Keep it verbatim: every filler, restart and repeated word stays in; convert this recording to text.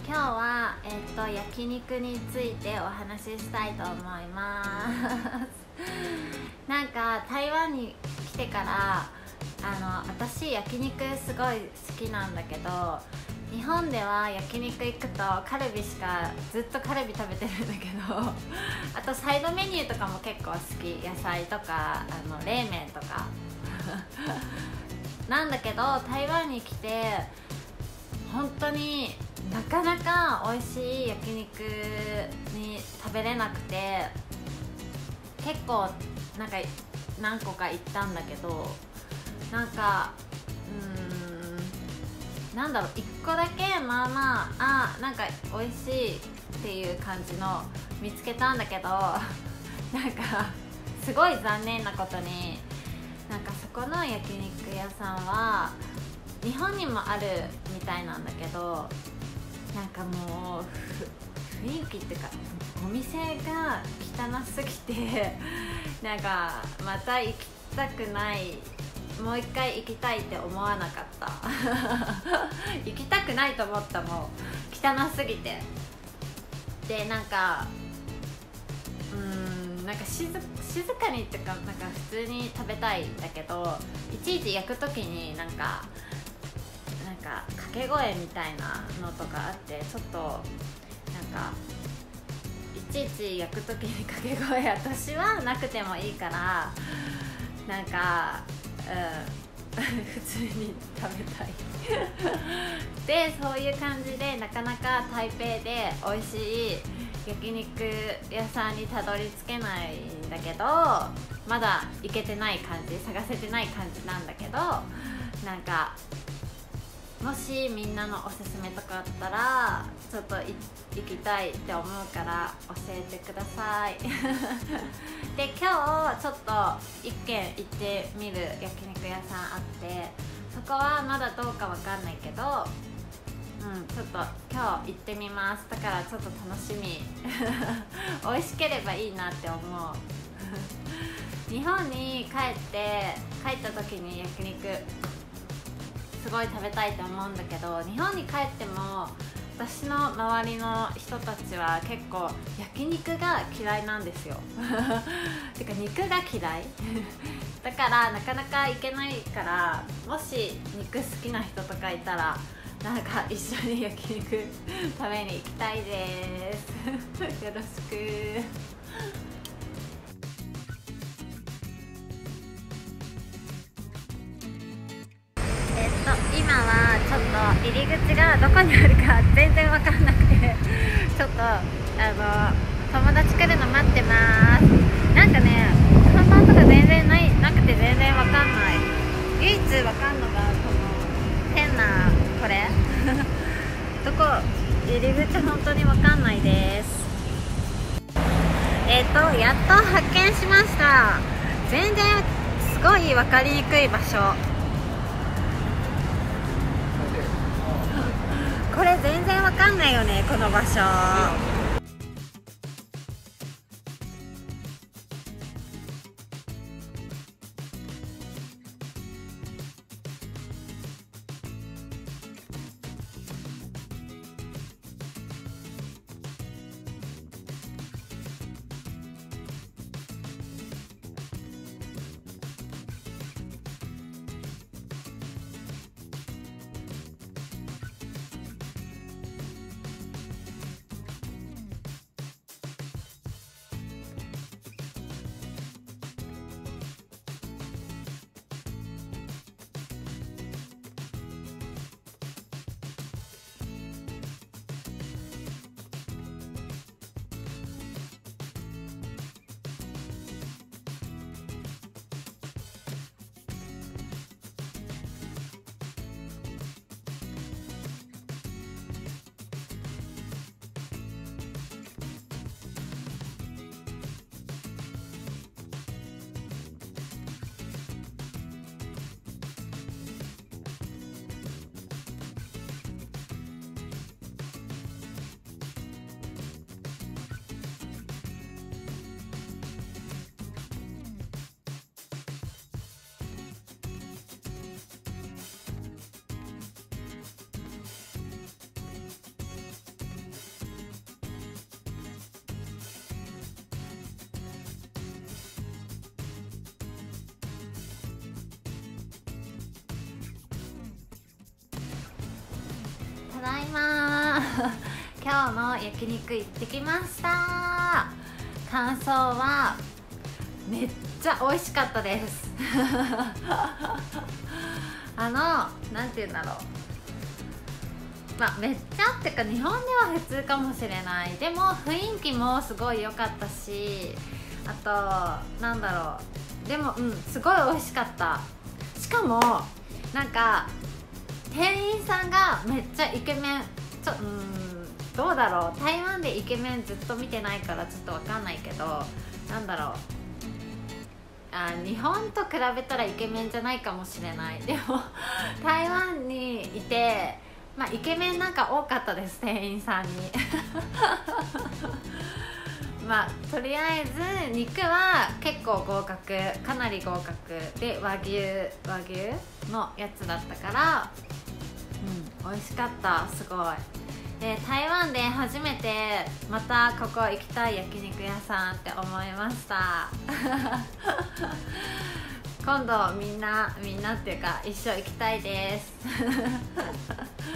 今日は、えっと、焼肉についてお話ししたいと思いますなんか台湾に来てからあの私焼肉すごい好きなんだけど、日本では焼肉行くとカルビしかずっとカルビ食べてるんだけどあとサイドメニューとかも結構好き、野菜とかあの冷麺とかなんだけど台湾に来て本当になかなか美味しい焼肉に食べれなくて、結構なんか何個か行ったんだけど、なんかうーんなんだろういっこだけまあまああなんか美味しいっていう感じの見つけたんだけどなんかすごい残念なことに、なんかそこの焼肉屋さんは日本にもあるみたいなんだけど、なんかもう雰囲気っていうかお店が汚すぎてなんかまた行きたくない、もう一回行きたいって思わなかった行きたくないと思った、もう汚すぎて。でなんかうーんなんか静静かにっていうかなんか普通に食べたいんだけど、いちいち焼く時になんかなんか掛け声みたいなのとかあって、ちょっとなんかいちいち焼く時に掛け声私はなくてもいいからなんか、うん、普通に食べたいでそういう感じでなかなか台北で美味しい焼肉屋さんにたどり着けないんだけど、まだ行けてない感じ、探せてない感じなんだけど、なんかもしみんなのおすすめとかあったらちょっと行きたいって思うから教えてくださいで今日ちょっと一軒行ってみる焼肉屋さんあって、そこはまだどうかわかんないけど、うん、ちょっと今日行ってみます。だからちょっと楽しみ美味しければいいなって思う日本に帰って帰った時に焼肉すごい食べたいと思うんだけど、日本に帰っても私の周りの人たちは結構焼肉が嫌いなんですよてか肉が嫌いだからなかなか行けないから、もし肉好きな人とかいたらなんか一緒に焼肉食べに行きたいですよろしく今はちょっと入り口がどこにあるか全然わかんなくてちょっとあの友達来るの待ってます。なんかね看板とか全然ないなくて全然わかんない。唯一わかんのがこの変なこれどこ入り口本当にわかんないです。えっとやっと発見しました。全然すごいわかりにくい場所、これ全然わかんないよねこの場所。 ざいます。今日の焼肉行ってきました。感想はめっちゃ美味しかったです。あのなんて言うんだろう、まあめっちゃってか日本では普通かもしれない。でも雰囲気もすごい良かったし、あとなんだろう、でもうんすごい美味しかった。しかもなんか店員さんがめっちゃイケメン、ちょうんどうだろう、台湾でイケメンずっと見てないからちょっとわかんないけど、なんだろう、あ日本と比べたらイケメンじゃないかもしれない。でも台湾にいて、まあ、イケメンなんか多かったです、店員さんに。まあとりあえず肉は結構合格、かなり合格で、和牛和牛のやつだったから、うん、美味しかった、すごい。で台湾で初めてまたここ行きたい焼肉屋さんって思いました。今度みんなみんなっていうか一緒行きたいです。